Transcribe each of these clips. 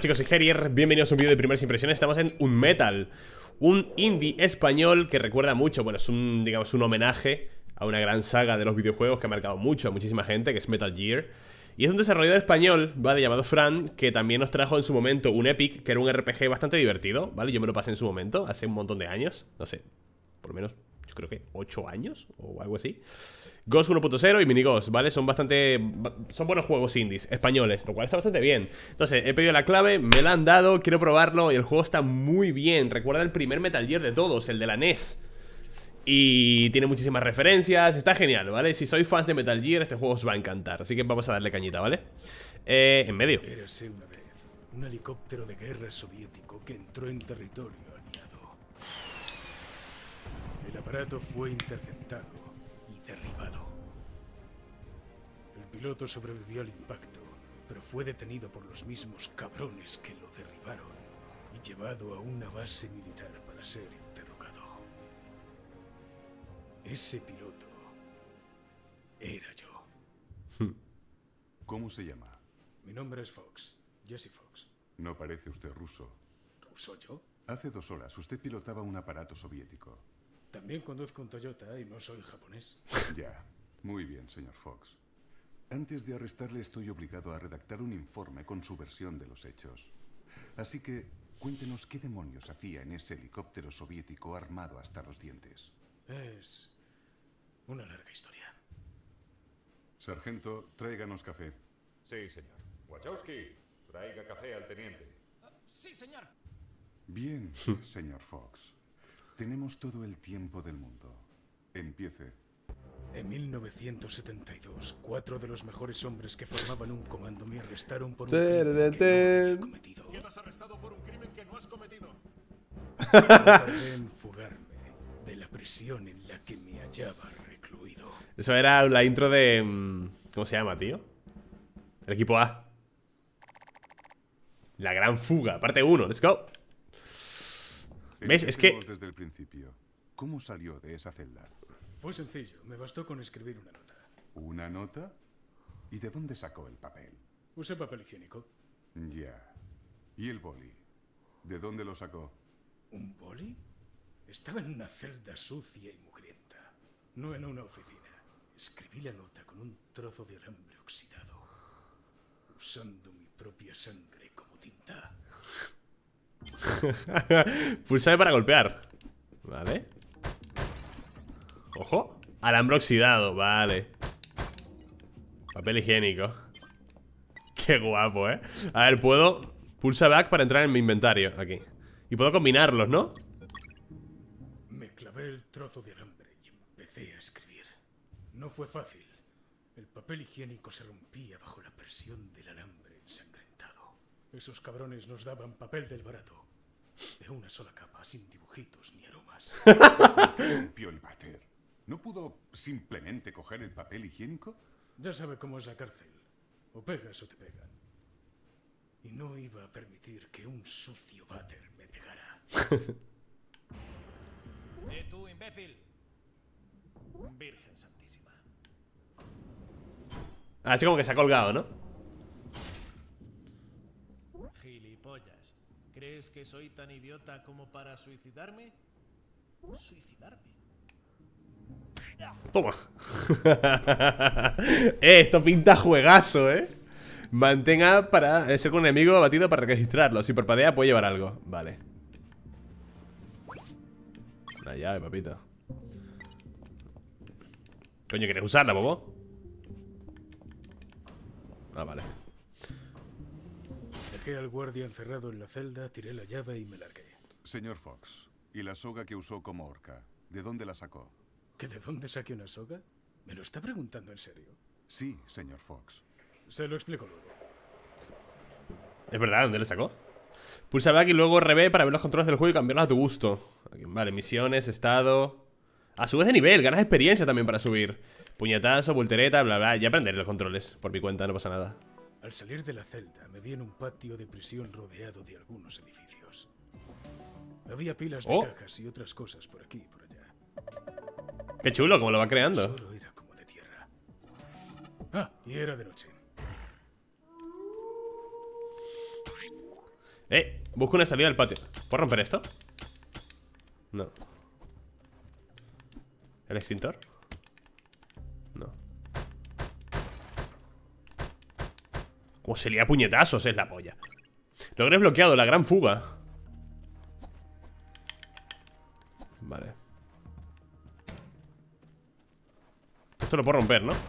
chicos, soy Herier, bienvenidos a un vídeo de primeras impresiones. Estamos en Unmetal, un indie español que recuerda mucho, bueno, es un, digamos, un homenaje a una gran saga de los videojuegos que ha marcado mucho a muchísima gente, que es Metal Gear. Y es un desarrollador español, ¿vale? Llamado Fran, que también nos trajo en su momento un Epic, que era un RPG bastante divertido, ¿vale? Yo me lo pasé en su momento, hace un montón de años, no sé, por lo menos, yo creo que 8 años o algo así. Ghost 1.0 y Minighost, ¿vale? Son buenos juegos indies españoles, lo cual está bastante bien. Entonces, he pedido la clave, me la han dado, quiero probarlo y el juego está muy bien. Recuerda el primer Metal Gear de todos, el de la NES. Y tiene muchísimas referencias, está genial, ¿vale? Si sois fans de Metal Gear, este juego os va a encantar. Así que vamos a darle cañita, ¿vale? En medio. Érase una vez un helicóptero de guerra soviético que entró en territorio aliado. El aparato fue interceptado y derribado. El piloto sobrevivió al impacto, pero fue detenido por los mismos cabrones que lo derribaron y llevado a una base militar para ser interrogado. Ese piloto era yo. ¿Cómo se llama? Mi nombre es Fox, Jesse Fox. No parece usted ruso. ¿Ruso yo? Hace 2 horas usted pilotaba un aparato soviético. También conduzco un Toyota y no soy japonés. Ya, muy bien, señor Fox. Antes de arrestarle estoy obligado a redactar un informe con su versión de los hechos. Así que, cuéntenos qué demonios hacía en ese helicóptero soviético armado hasta los dientes. Es una larga historia. Sargento, tráiganos café. Sí, señor. Wachowski, traiga café al teniente. Sí, señor. Bien, señor Fox. Tenemos todo el tiempo del mundo. Empiece. En 1972, 4 de los mejores hombres que formaban un comando me arrestaron por un crimen que no había cometido. Quedas arrestado por un crimen que no has cometido. No tardé en fugarme de la prisión en la que me hallaba recluido. Eso era la intro de... ¿cómo se llama, tío? El equipo A. La gran fuga, parte 1, let's go. ¿Ves? Es que... Empecemos desde el principio. ¿Cómo salió de esa celda? Fue sencillo, me bastó con escribir una nota. ¿Una nota? ¿Y de dónde sacó el papel? Usé papel higiénico. Ya. ¿Y el boli? ¿De dónde lo sacó? ¿Un boli? Estaba en una celda sucia y mugrienta, no en una oficina. Escribí la nota con un trozo de alambre oxidado, usando mi propia sangre como tinta. Pulsar para golpear. Vale. Ojo. Alambre oxidado, vale. Papel higiénico. Qué guapo, ¿eh? A ver, puedo... Pulsa back para entrar en mi inventario, aquí. Y puedo combinarlos, ¿no? Me clavé el trozo de alambre y empecé a escribir. No fue fácil. El papel higiénico se rompía bajo la presión del alambre ensangrentado. Esos cabrones nos daban papel del barato, de una sola capa, sin dibujitos ni aromas. Rompió el váter. ¿No pudo simplemente coger el papel higiénico? Ya sabe cómo es la cárcel. O pegas o te pegan. Y no iba a permitir que un sucio váter me pegara. Tú, imbécil. Virgen Santísima. Ah, es como que se ha colgado, ¿no? Gilipollas. ¿Crees que soy tan idiota como para suicidarme? ¿Suicidarme? Toma. Esto pinta juegazo, Mantenga para ser con un enemigo abatido para registrarlo. Si parpadea puede llevar algo. Vale. Una llave, papito. Coño, ¿quieres usarla, bobo? Ah, vale. Dejé al guardia encerrado en la celda, tiré la llave y me largué. Señor Fox, ¿y la soga que usó como horca? ¿De dónde la sacó? ¿Que de dónde saqué una soga? ¿Me lo está preguntando en serio? Sí, señor Fox. Se lo explico luego. Es verdad, ¿dónde le sacó? Pulsa back y luego RB para ver los controles del juego y cambiarlos a tu gusto. Aquí, vale, misiones, estado. Ah, subes de nivel, ganas experiencia también para subir. Puñetazo, voltereta, bla, bla. Ya aprenderé los controles, por mi cuenta, no pasa nada. Al salir de la celda, me vi en un patio de prisión rodeado de algunos edificios. Había pilas de cajas y otras cosas por aquí y por allá. Qué chulo, cómo lo va creando. Solo era como de tierra. Ah, y era de noche. Busco una salida del patio. ¿Puedo romper esto? No. ¿El extintor? No. Como se lía puñetazos, es la polla. Logré bloqueado, la gran fuga. Vale. Esto lo puedo romper, ¿no?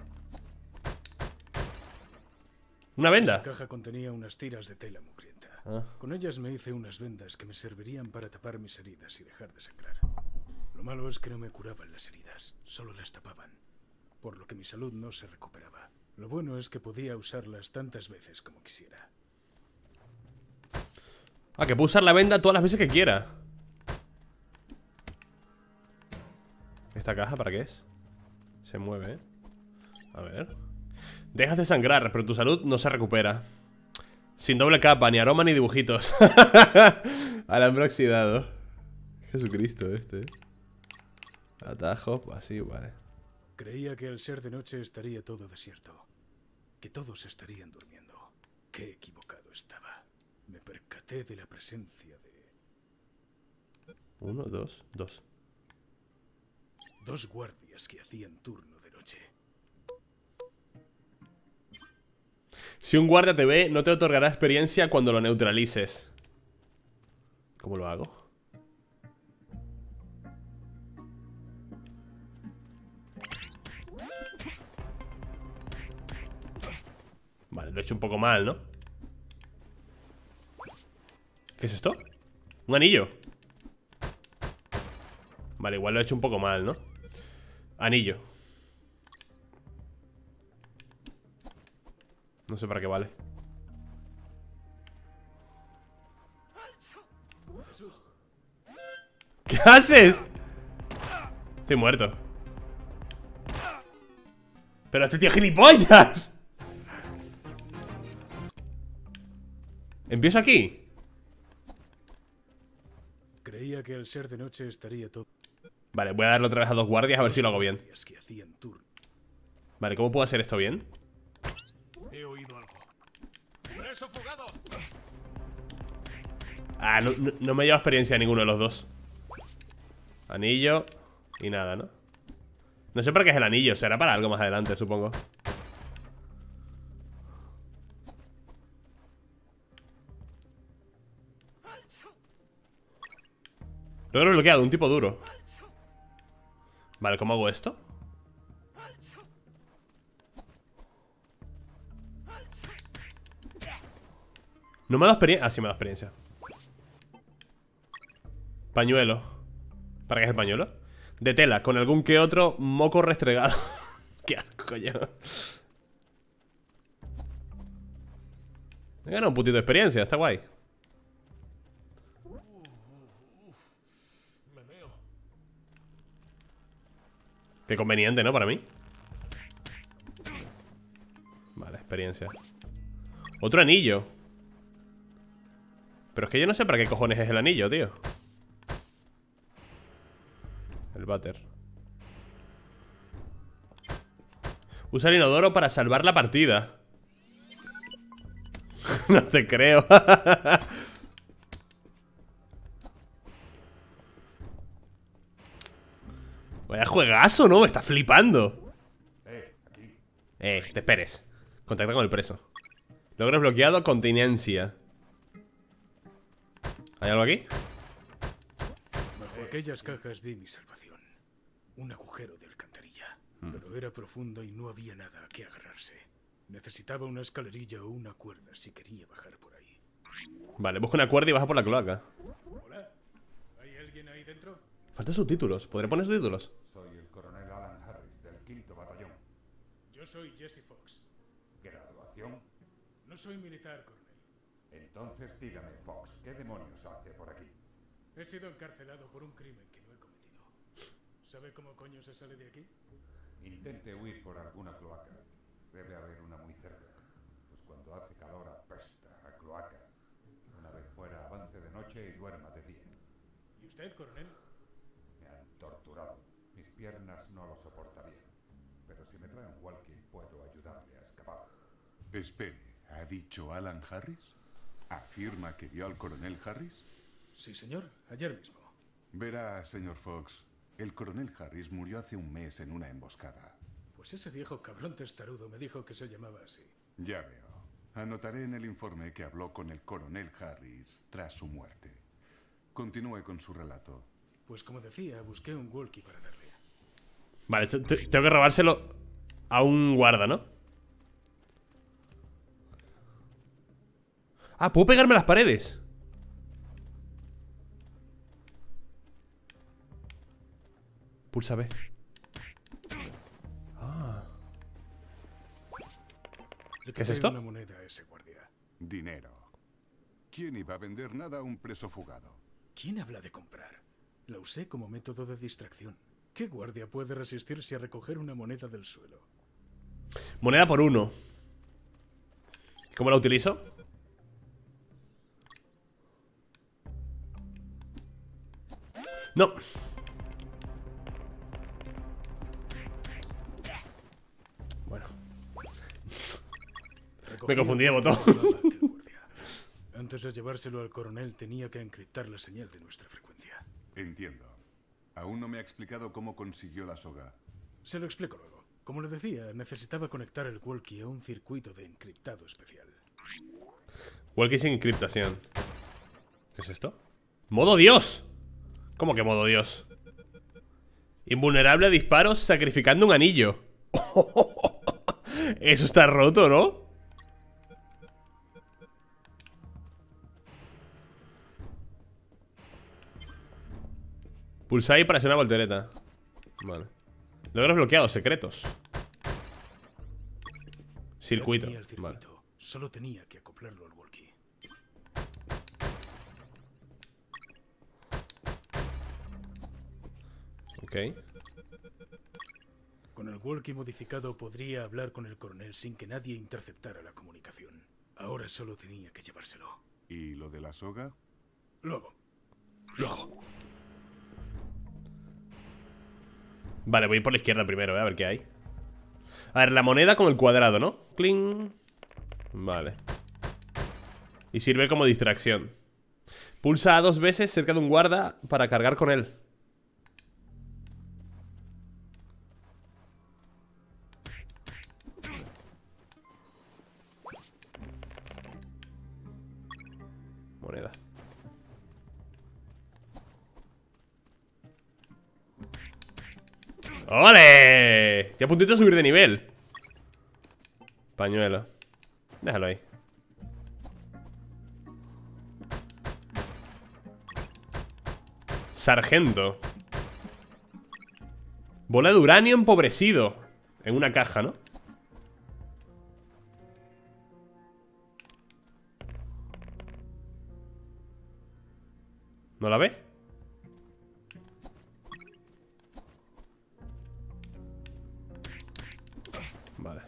Una venda. Esa caja contenía unas tiras de tela mugrienta. Con ellas me hice unas vendas que me servirían para tapar mis heridas y dejar de sangrar. Lo malo es que no me curaban las heridas, solo las tapaban, por lo que mi salud no se recuperaba. Lo bueno es que podía usarlas tantas veces como quisiera. Ah, que puedo usar la venda todas las veces que quiera. ¿Esta caja para qué es? Se mueve, ¿eh? A ver. Dejas de sangrar, pero tu salud no se recupera. Sin doble capa, ni aroma ni dibujitos. Alambre oxidado. Jesucristo este. Atajo, así, vale. Creía que al ser de noche estaría todo desierto, que todos estarían durmiendo. Qué equivocado estaba. Me percaté de la presencia de 1, 2, 2. 2 guardias que hacían turno de noche. Si un guardia te ve, no te otorgará experiencia cuando lo neutralices. ¿Cómo lo hago? Vale, lo he hecho un poco mal, ¿no? ¿Qué es esto? Un anillo. Vale, igual lo he hecho un poco mal, ¿no? Anillo. No sé para qué vale. ¿Qué haces? Estoy muerto. Pero este tío es gilipollas. ¿Empiezo aquí? Creía que al ser de noche estaría todo. Vale, voy a darle otra vez a 2 guardias a ver si lo hago bien. Que hacían turno. Vale, ¿cómo puedo hacer esto bien? He oído algo. ¡Preso fugado! Ah, no me lleva experiencia ninguno de los dos. Anillo y nada, ¿no? No sé para qué es el anillo, será para algo más adelante, supongo. Logro bloqueado, un tipo duro. Vale, ¿cómo hago esto? No me da experiencia. Ah, sí me da experiencia. Pañuelo. ¿Para qué es el pañuelo? De tela, con algún que otro moco restregado. Qué asco, yo. Me gana un putito de experiencia, está guay. Me meo. Qué conveniente, ¿no? Para mí. Vale, experiencia. Otro anillo. Pero es que yo no sé para qué cojones es el anillo, tío. El váter. Usa el inodoro para salvar la partida. No te creo. Vaya juegazo, ¿no? Me está flipando. Aquí. Te esperes. Contacta con el preso. Logro bloqueado, continencia. ¿Hay algo aquí? Bajo aquellas cajas vi mi salvación. Un agujero de alcantarilla. Pero era profundo y no había nada a que agarrarse. Necesitaba una escalerilla o una cuerda si quería bajar por ahí. Vale, busca una cuerda y baja por la cloaca. Hola, ¿hay alguien ahí dentro? Faltan subtítulos. ¿Podré poner subtítulos? Soy el coronel Alan Harris del 5º Batallón. Yo soy Jesse Fox. ¿Graduación? No soy militar, coronel. Entonces dígame, Fox, ¿qué demonios hace por aquí? He sido encarcelado por un crimen que no he cometido. ¿Sabe cómo coño se sale de aquí? Intente huir por alguna cloaca. Debe haber una muy cerca. Pues cuando hace calor apesta a cloaca. Una vez fuera avance de noche y duerma de día. ¿Y usted, coronel? Me han torturado. Mis piernas no lo soportarían. Pero si me trae un walkie puedo ayudarle a escapar. Espere, ¿ha dicho Alan Harris? ¿Afirma que vio al coronel Harris? Sí, señor. Ayer mismo. Verá, señor Fox, el coronel Harris murió hace un mes en una emboscada. Pues ese viejo cabrón testarudo me dijo que se llamaba así. Ya veo. Anotaré en el informe que habló con el coronel Harris tras su muerte. Continúe con su relato. Pues como decía, busqué un walkie para darle. Vale, tengo que robárselo a un guarda, ¿no? Ah, ¿puedo pegarme a las paredes? Pulsa B. ¿Qué es esto? Una moneda a ese guardia. Dinero. ¿Quién iba a vender nada a un preso fugado? ¿Quién habla de comprar? La usé como método de distracción. ¿Qué guardia puede resistirse a recoger una moneda del suelo? Moneda por 1. ¿Cómo la utilizo? No. Bueno. Me confundí de botón. Antes de llevárselo al coronel tenía que encriptar la señal de nuestra frecuencia. Entiendo. Aún no me ha explicado cómo consiguió la soga. Se lo explico luego. Como le decía, necesitaba conectar el walkie a un circuito de encriptado especial. Walkie sin encriptación. ¿Qué es esto? ¡Modo Dios! ¿Cómo que modo Dios? Invulnerable a disparos sacrificando un anillo. Eso está roto, ¿no? Pulsa ahí para hacer una voltereta. Vale. Logros bloqueados, secretos. Circuito. Ya tenía el circuito. Vale. Solo tenía que acoplarlo al walkie. Ok. Con el walkie modificado podría hablar con el coronel sin que nadie interceptara la comunicación. Ahora solo tenía que llevárselo. ¿Y lo de la soga? Luego. Vale, voy por la izquierda primero, a ver qué hay. A ver, la moneda con el cuadrado, ¿no? Cling. Vale. Y sirve como distracción. Pulsa A 2 veces cerca de un guarda para cargar con él. Moneda. ¡Ole! Ya a puntito de subir de nivel. Pañuelo. Déjalo ahí. Sargento. Bola de uranio empobrecido. En una caja, ¿no? ¿No la ve? Vale.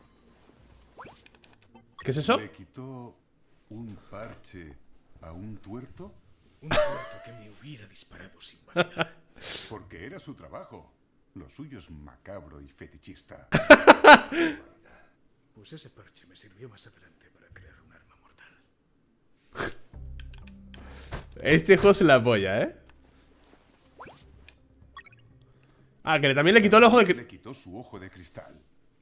¿Qué es eso? ¿Le quitó un parche a un tuerto? Un tuerto que me hubiera disparado sin vacilar. Porque era su trabajo. Lo suyo es macabro y fetichista. Pues ese parche me sirvió más adelante para crear un arma mortal. Este juego se la polla, ¿eh? Ah, que también le quitó el ojo de... Le quitó su ojo de cristal.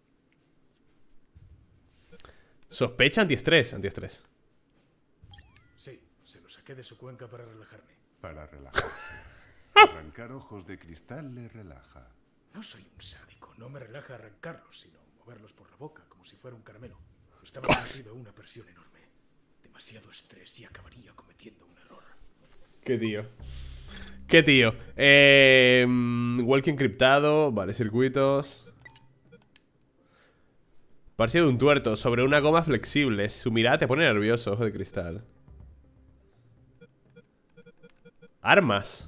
Sospecha antiestrés, antiestrés. Sí, se lo saqué de su cuenca para relajarme. Para relajarse. Arrancar ojos de cristal le relaja. No soy un sádico, no me relaja arrancarlos, sino moverlos por la boca como si fuera un caramelo. Estaba sometido a una presión enorme. Demasiado estrés y acabaría cometiendo un error. Qué tío. Qué tío. Walkie encriptado. Vale, circuitos. Parche de un tuerto sobre una goma flexible. Su mirada te pone nervioso, ojo de cristal. Armas.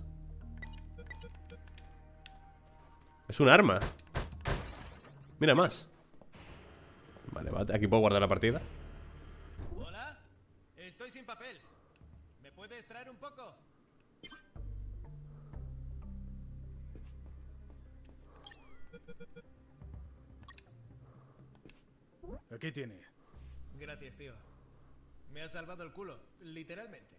Es un arma. Mira más. Vale, aquí puedo guardar la partida. Hola, estoy sin papel. ¿Me puedes traer un poco? Aquí tiene. Gracias, tío. Me has salvado el culo, literalmente.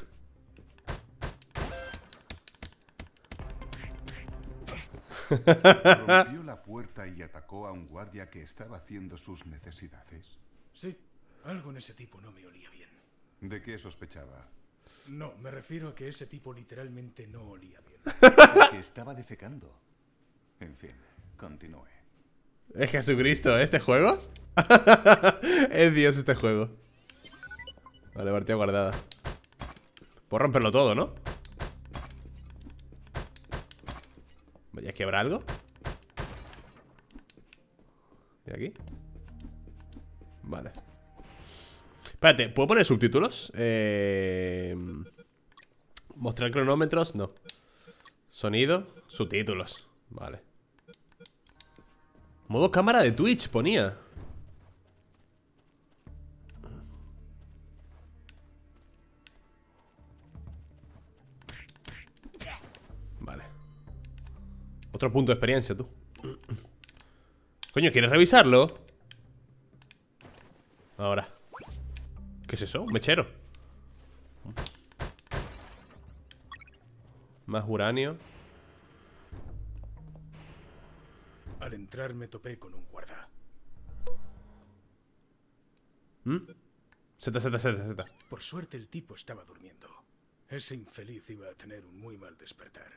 ¿Rompió la puerta y atacó a un guardia que estaba haciendo sus necesidades? Sí, algo en ese tipo no me olía bien. ¿De qué sospechaba? No, me refiero a que ese tipo literalmente no olía bien. De que estaba defecando. En fin, continúe. Es Jesucristo, ¿eh? ¿Este juego? Es Dios este juego. Vale, partida guardada. Puedo romperlo todo, ¿no? ¿Ya quebra algo? ¿Y aquí? Vale. Espérate, ¿puedo poner subtítulos? Mostrar cronómetros, no. Sonido, subtítulos. Vale. Modo cámara de Twitch ponía. Vale. Otro punto de experiencia, tú. Coño, ¿quieres revisarlo? Ahora. ¿Qué es eso? ¿Un mechero? Más uranio. Al entrar me topé con un guarda. Z. Por suerte el tipo estaba durmiendo. Ese infeliz iba a tener un muy mal despertar.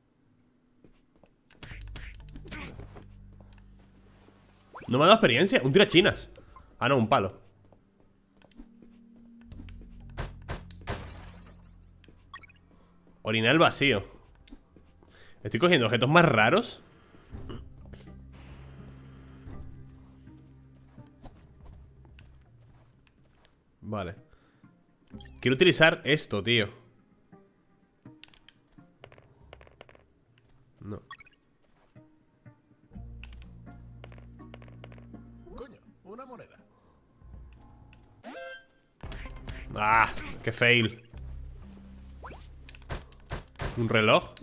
No me ha dado experiencia. Un tirachinas. Ah, no, un palo. Orinal vacío. Estoy cogiendo objetos más raros. Vale. Quiero utilizar esto, tío. No. Coño, una moneda. Ah, qué fail. Un reloj.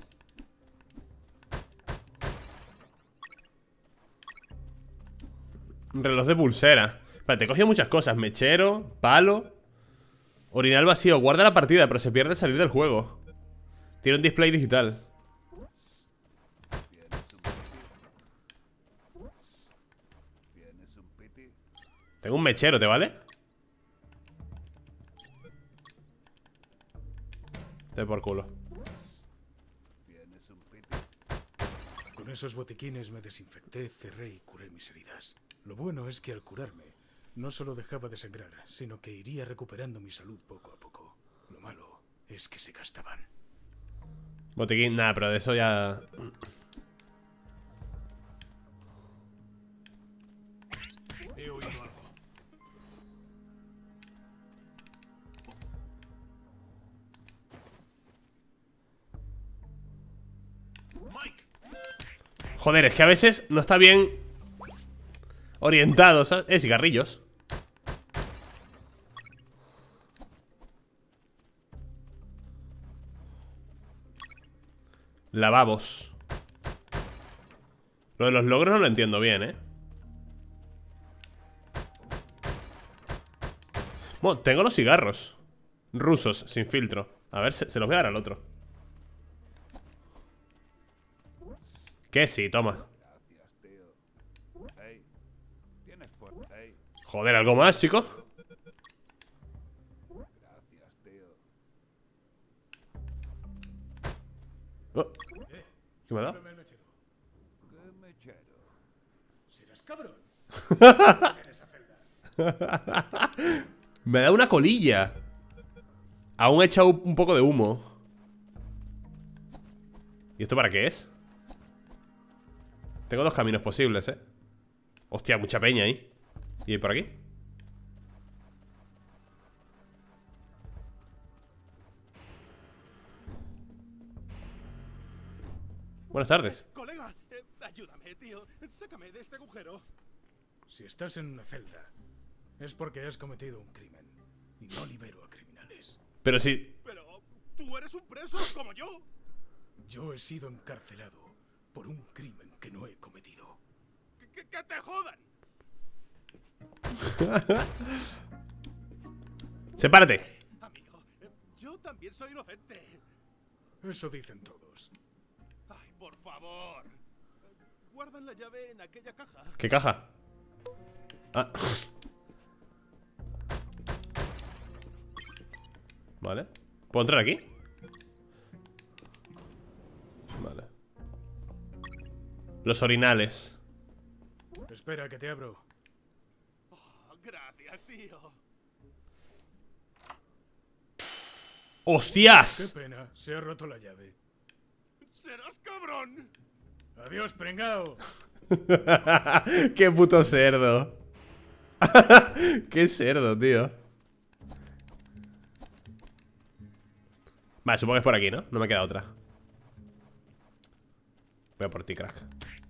Un reloj de pulsera. Vale, te he cogido muchas cosas. Mechero, palo. Orinal vacío. Guarda la partida, pero se pierde al salir del juego. Tiene un display digital. Tengo un mechero, ¿te vale? Te por culo. Con esos botiquines me desinfecté, cerré y curé mis heridas. Lo bueno es que al curarme, no solo dejaba de sangrar, sino que iría recuperando mi salud poco a poco. Lo malo es que se gastaban. Botiquín, nada, pero de eso ya... He oído algo. Mike. Joder, es que a veces no está bien orientado, ¿sabes? Cigarrillos. Lavabos. Lo de los logros no lo entiendo bien, ¿eh? Bueno, tengo los cigarros rusos, sin filtro. A ver, se los voy a dar al otro. Que sí, toma. Joder, ¿algo más, chico? Oh, ¿qué me ha dado? ¿Serás cabrón? Me da una colilla. Aún he echado un poco de humo. ¿Y esto para qué es? Tengo dos caminos posibles, ¿eh? Hostia, mucha peña ahí. ¿Y por aquí? Buenas tardes. Colega, ayúdame, tío. Sácame de este agujero. Si estás en una celda, es porque has cometido un crimen. Y no libero a criminales. Pero si... Pero tú eres un preso como yo. Yo he sido encarcelado por un crimen que no he cometido. Que te jodan. Sepárate. Amigo, yo también soy inocente. Eso dicen todos. Ay, por favor. Guardan la llave en aquella caja. ¿Qué caja? Ah. Vale. ¿Puedo entrar aquí? Vale. Los orinales. Espera, que te abro. Oh, gracias, tío. Qué ¡Hostias! pena, se ha roto la llave. ¡Serás cabrón! Adiós, prengao. ¡Qué puto cerdo! ¡Qué cerdo, tío! Vale, supongo que es por aquí, ¿no? No me queda otra. Voy a por ti, crack.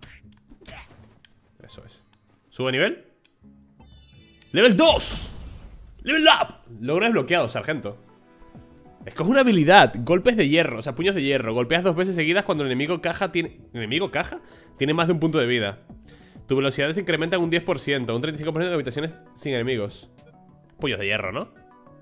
Eso es. ¿Sube nivel? ¡Level 2! ¡Level up! Logro desbloqueado, sargento. Escoge una habilidad. Golpes de hierro, o sea, puños de hierro. Golpeas 2 veces seguidas cuando el enemigo caja tiene... ¿Enemigo caja? Tiene más de un punto de vida. Tu velocidad se incrementa en un 10%. Un 35% de habitaciones sin enemigos. Puños de hierro, ¿no?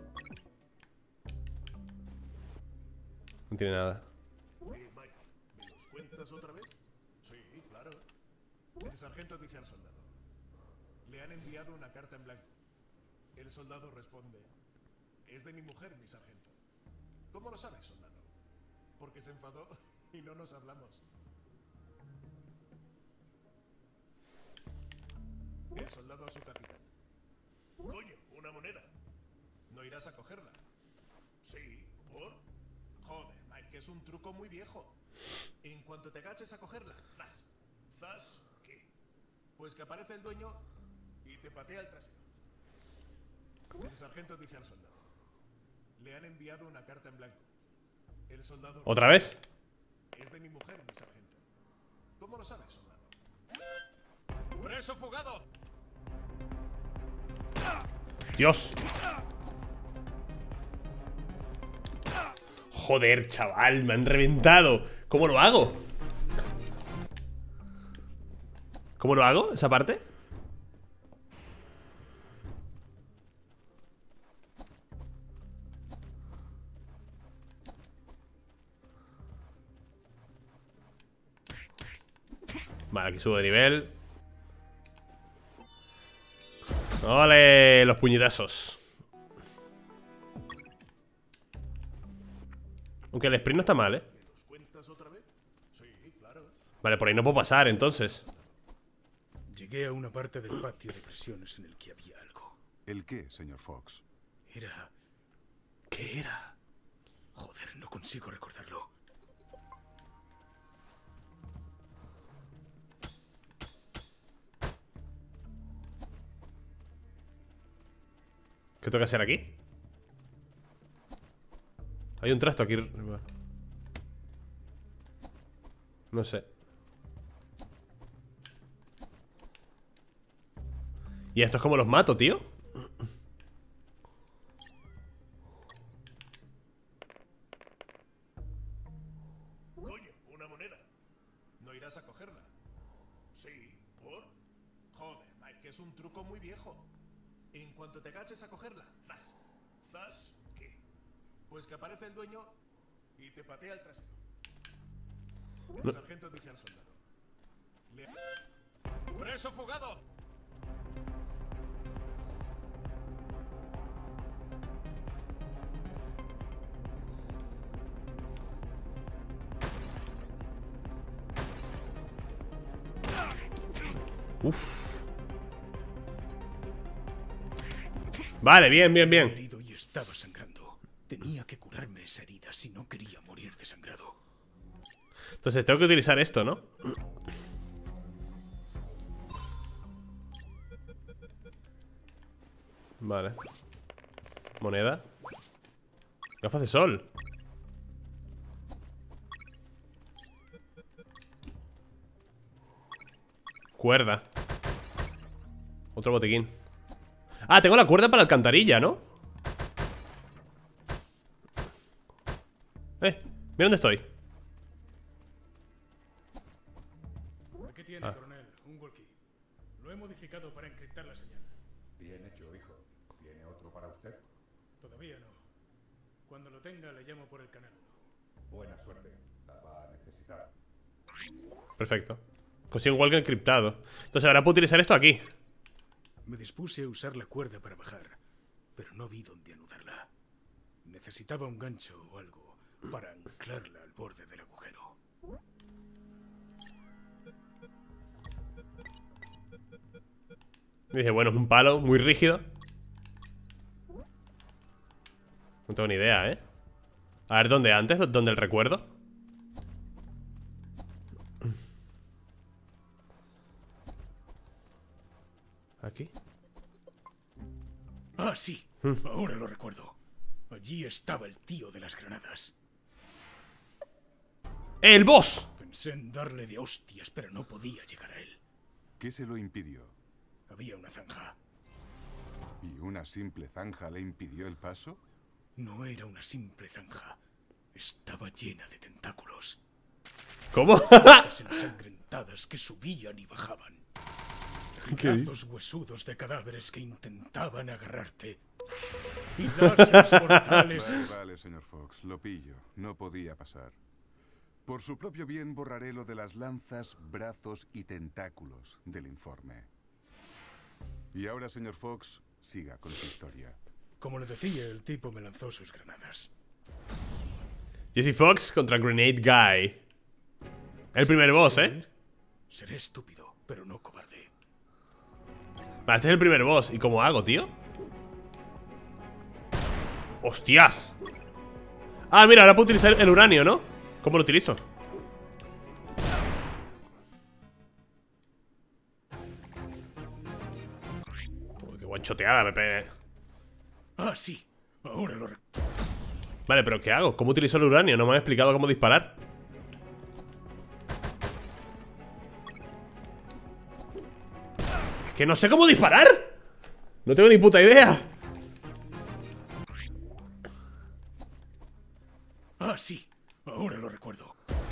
No tiene nada. Mike, ¿me los cuentas otra vez? Sí, claro. El sargento dice al soldado: le han enviado una carta en blanco. El soldado responde: es de mi mujer, mi sargento. ¿Cómo lo sabes, soldado? Porque se enfadó y no nos hablamos. El soldado a su capitán: coño, una moneda. ¿No irás a cogerla? Sí, ¿por? Joder, Mike, que es un truco muy viejo. En cuanto te agaches a cogerla, ¡zas! ¿Zas qué? Pues que aparece el dueño y te patea el trasero. El sargento dice al soldado: le han enviado una carta en blanco. El soldado: ¿Otra vez? es de mi mujer, mi sargento. ¿Cómo lo sabes, soldado? ¡Preso fugado! Dios. Joder, chaval, me han reventado. ¿Cómo lo hago? ¿Cómo lo hago? ¿Esa parte? Vale, aquí subo de nivel. ¡Ole! Los puñetazos. Aunque el sprint no está mal, ¿eh? ¿Me los cuentas otra vez? Sí, claro. Vale, por ahí no puedo pasar, entonces. Llegué a una parte del patio de prisiones en el que había algo. ¿El qué, señor Fox? Era... ¿Qué era? Joder, no consigo recordarlo. ¿Qué tengo que hacer aquí? Hay un trasto aquí. No sé. ¿Y estos cómo los mato, tío? Coño, una moneda. ¿No irás a cogerla? Sí, ¿por? Joder, Mike, que es un truco muy viejo. En cuanto te agaches a cogerla, ¡zas! ¿Zas qué? Pues que aparece el dueño y te patea el trasero. El sargento dice al soldado: ¡preso fugado! Uf. Vale, bien, bien, bien. Herido y estaba sangrando. Tenía que curarme esa herida si no quería morir desangrado. Entonces tengo que utilizar esto, ¿no? Vale. Moneda. Gafas de sol. Cuerda. Otro botiquín. Ah, tengo la cuerda para la alcantarilla, ¿no? Mira dónde estoy. Aquí tiene, coronel, un walkie. Lo he modificado para encriptar la señal. Bien hecho, hijo. ¿Tiene otro para usted? Todavía no. Cuando lo tenga, le llamo por el canal 1. Buena suerte. La va a necesitar. Perfecto. Consigo un walker encriptado. Entonces ahora puedo utilizar esto aquí. Me dispuse a usar la cuerda para bajar, pero no vi dónde anudarla. Necesitaba un gancho o algo para anclarla al borde del agujero. Dije, bueno, es un palo muy rígido. No tengo ni idea, ¿eh? A ver, ¿dónde antes? ¿Dónde el recuerdo? ¿Aquí? Ah, sí. Ahora lo recuerdo. Allí estaba el tío de las granadas. ¡El boss! Pensé en darle de hostias, pero no podía llegar a él. ¿Qué se lo impidió? Había una zanja. ¿Y una simple zanja le impidió el paso? No era una simple zanja. Estaba llena de tentáculos. ¿Cómo? Las ensangrentadas que subían y bajaban. Brazos huesudos de cadáveres que intentaban agarrarte. Y láseres mortales. Vale, señor Fox, lo pillo. No podía pasar. Por su propio bien borraré lo de las lanzas, brazos y tentáculos del informe. Y ahora, señor Fox, siga con su historia. Como le decía, el tipo me lanzó sus granadas. Jesse Fox contra Grenade Guy. El primer boss, ¿eh? Seré estúpido, pero no cobarde. Vale, este es el primer boss. ¿Y cómo hago, tío? ¡Hostias! Ah, mira, ahora puedo utilizar el uranio, ¿no? ¿Cómo lo utilizo? Uy, qué guanchoteada me pegué. Ah, sí. Ahora lo recuerdo. Vale, pero ¿qué hago? ¿Cómo utilizo el uranio? No me han explicado cómo disparar. Es que no sé cómo disparar. No tengo ni puta idea. Ah, sí. Ahora lo recuerdo.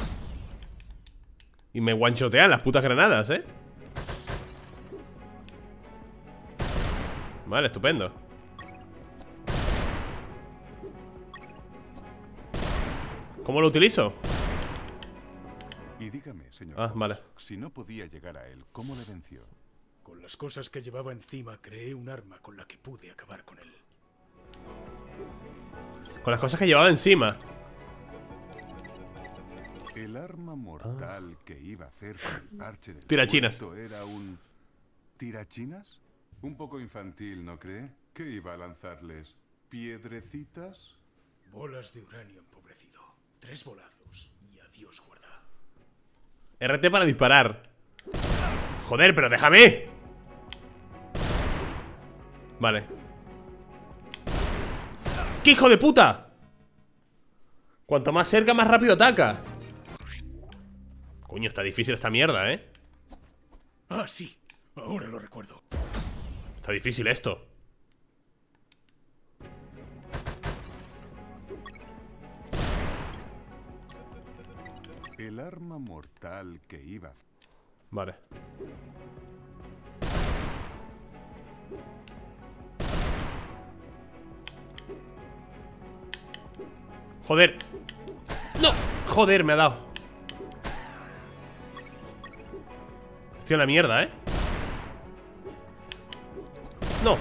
Y me guanchotean las putas granadas, ¿eh? Vale, estupendo. ¿Cómo lo utilizo? Y dígame, señor Ah, Fox, vale. si no podía llegar a él, ¿cómo le venció? Con las cosas que llevaba encima, creé un arma con la que pude acabar con él. Con las cosas que llevaba encima. El arma mortal que iba a hacer con el parche del Tirachinas. puerto era un... ¿tirachinas? Un poco infantil, ¿no cree? ¿Qué iba a lanzarles? ¿Piedrecitas? Bolas de uranio empobrecido. 3 bolazos y adiós, guarda. RT para disparar. Joder, pero déjame. Vale. ¡Qué hijo de puta! Cuanto más cerca, más rápido ataca. Coño, está difícil esta mierda, ¿eh? Ah, sí. Ahora lo recuerdo. Está difícil esto. El arma mortal que iba a... Vale. Joder. No. Joder, me ha dado. Estoy en la mierda, ¿eh? No.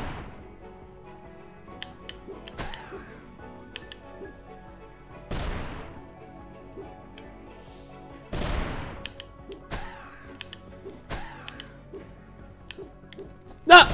¡Ah!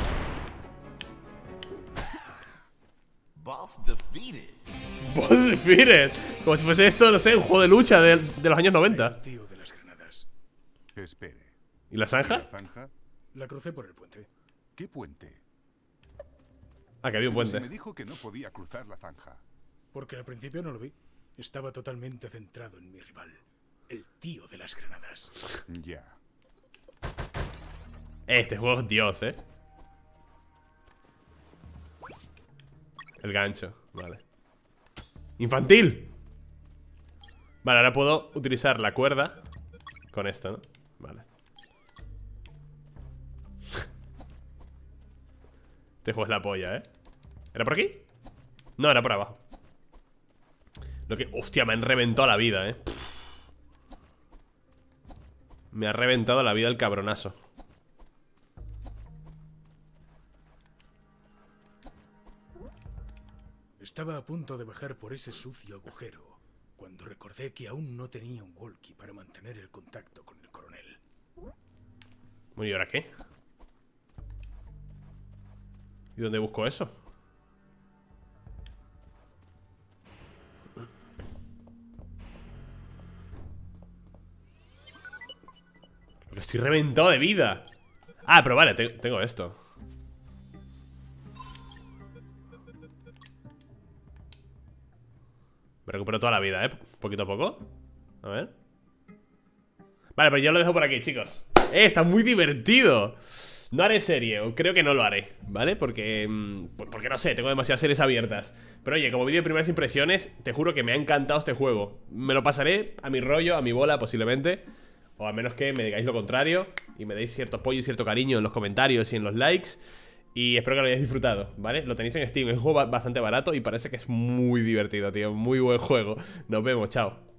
Boss defeated. Boss defeated. Como si fuese esto, no sé, un juego de lucha de los años 90. El tío de las granadas. Espere. ¿Y la ¿La zanja? zanja? La crucé por el puente. ¿Qué puente? Ah, que había un Si me puente. dijo que no podía cruzar la zanja. Porque al principio no lo vi. Estaba totalmente centrado en mi rival. El tío de las granadas. Ya. Este juego es Dios, ¿eh? El gancho, vale. ¡Infantil! Vale, ahora puedo utilizar la cuerda con esto, ¿no? Vale. Este juego es la polla, ¿eh? ¿Era por aquí? No, era por abajo. Lo que... Hostia, me han reventado la vida, Me ha reventado la vida el cabronazo. Estaba a punto de bajar por ese sucio agujero cuando recordé que aún no tenía un walkie para mantener el contacto con el coronel. Bueno, ¿y ahora qué? ¿Y dónde busco eso? Porque estoy reventado de vida. Ah, pero vale, tengo esto. Me recupero toda la vida, poquito a poco. A ver. Vale, pues yo lo dejo por aquí, chicos. Está muy divertido. No haré serie, o creo que no lo haré, ¿vale? Porque no sé, tengo demasiadas series abiertas. Pero oye, como vídeo de primeras impresiones, te juro que me ha encantado este juego. Me lo pasaré a mi rollo, a mi bola posiblemente. O a menos que me digáis lo contrario y me deis cierto apoyo y cierto cariño en los comentarios y en los likes. Y espero que lo hayáis disfrutado, ¿vale? Lo tenéis en Steam, es un juego bastante barato y parece que es muy divertido, tío. Muy buen juego. Nos vemos, chao.